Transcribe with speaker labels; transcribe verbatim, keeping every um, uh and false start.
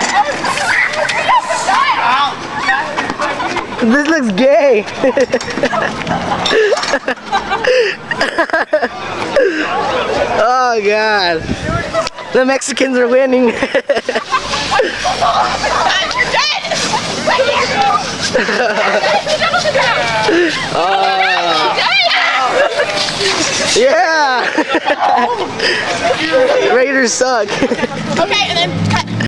Speaker 1: This looks gay. Oh God. The Mexicans are winning.
Speaker 2: You're dead! Right here!
Speaker 1: uh, yeah. Raiders suck.
Speaker 2: Okay, and then cut.